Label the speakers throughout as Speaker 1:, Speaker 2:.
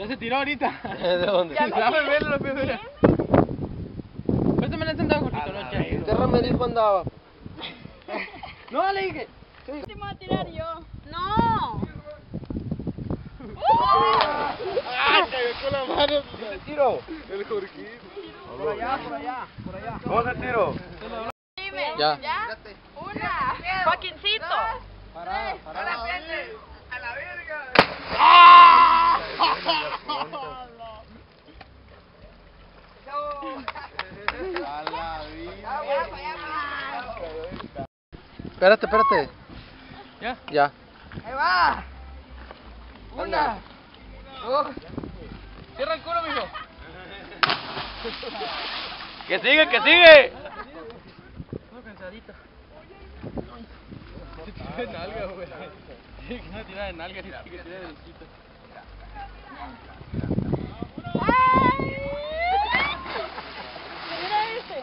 Speaker 1: Ya se tiró ahorita.
Speaker 2: ¿De dónde?
Speaker 1: Déjame verlo, lo primero. Esto me lo han sentado Jorgito, no, che.
Speaker 2: Usted me dijo andaba.
Speaker 1: No, le dije.
Speaker 3: ¿Qué me voy a tirar yo? ¡No!
Speaker 2: ¡Ah! Cayó con la mano. ¿Qué tiro?
Speaker 4: El Jorgito.
Speaker 1: Por allá, por allá, por allá.
Speaker 2: ¿Cómo se tiro?
Speaker 3: Dime,
Speaker 2: Ya.
Speaker 3: ¿ya? Una. Joaquincito.
Speaker 1: Pará.
Speaker 3: A la verga.
Speaker 1: A la vida.
Speaker 2: Espérate.
Speaker 1: ¿Ya?
Speaker 2: Ya.
Speaker 1: Ahí va. Una. Dos. Cierra el culo, mijo.
Speaker 2: ¡Que sigue!
Speaker 1: No, cansadito. Se tiró de nalga, güey. Tiene que no tirar de nalga, tiene que tirar de besito.
Speaker 3: Mira ese.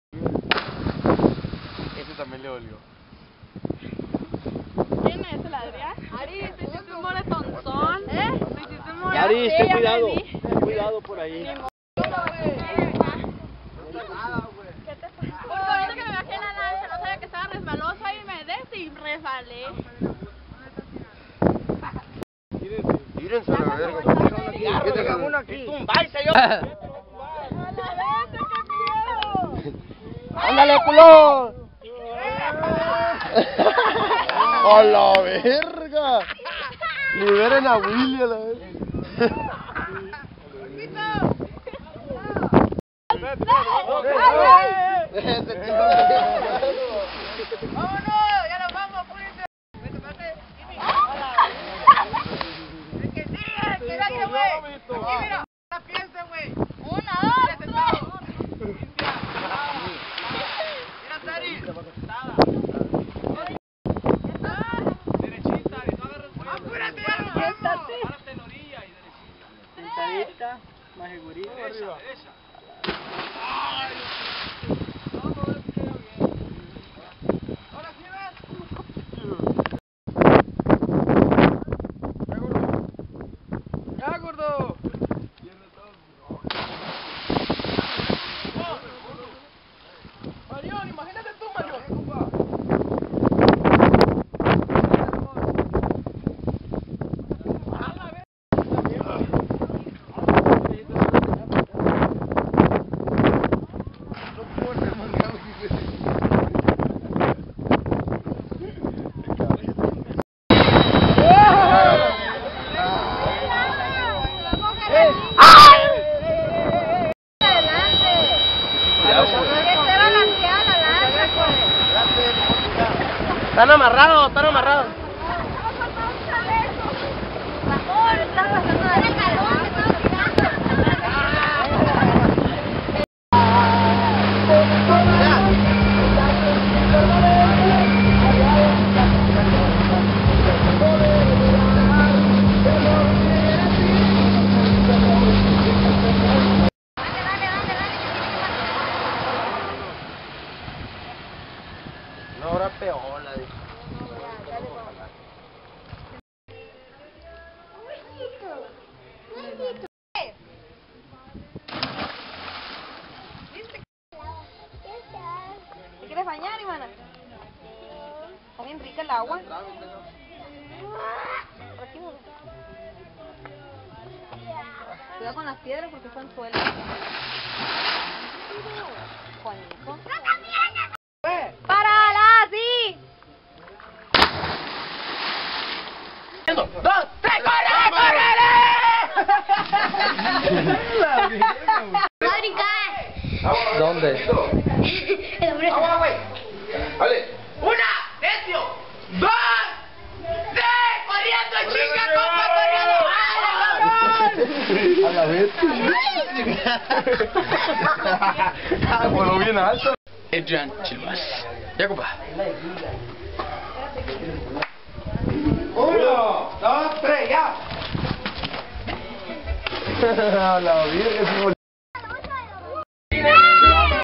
Speaker 2: Ese también le olió.
Speaker 3: ¿Quién es el Adrián? Ari, te hiciste un moretonzón. ¿Eh? Te hiciste un moretón.
Speaker 2: Ari,
Speaker 3: Sí,
Speaker 2: ten
Speaker 3: ya
Speaker 2: cuidado.
Speaker 3: me vi.
Speaker 2: Ten cuidado por ahí.
Speaker 3: ¿Qué te pasa? Porque ahorita que me bajé en la lancha, no sabía que estaba resbalosa y me des y resbalé.
Speaker 2: Tírense a la verga.
Speaker 1: Que tenga uno aquí.
Speaker 3: ¡A la vez, qué miedo!
Speaker 2: ¡Ándale, culo! ¡A la verga! Liberen a Willy a la verga.
Speaker 3: ¡Vámonos! ¡Ya nos vamos! ¡Apúrense! ¡Vete, pate! ¡Es que sigue! ¡Mira, güey! ¡Aquí, mira! ¡No piensen, güey! ¡Una, dos, tres! ¡Mira, Tari!
Speaker 1: Derechita, y no agarres fuego.
Speaker 3: ¡Apúrate, ya nos vamos!
Speaker 1: Párate en la orilla y derechita. Sentadita, más segurito. Derecha. ¡Ya, gordo! Marión, imagínate tú, Marión.
Speaker 2: Están amarrados. Una hora peor, la dije.
Speaker 3: ¿Te quieres bañar, Ivana? Está bien rica el agua. Por aquí, mira. Cuidado con las piedras porque son suelos. Juanito. ¡Párala, sí!
Speaker 2: ¡1, 2, 3, ¡corre!
Speaker 3: ¡Va a brincar!
Speaker 2: ¿Dónde?
Speaker 4: ¡Agua, güey! ¡Vale!
Speaker 1: ¡Una! ¡Necio! ¡Dos! ¡Tres! ¡Corriendo, chica, compa, corriendo!
Speaker 2: A la vez. Voló bien alto.
Speaker 1: Adrián Chilvas. Ya, compa.
Speaker 4: 1, 2, 3, ya.
Speaker 2: A la virgen.
Speaker 3: ¡Ah!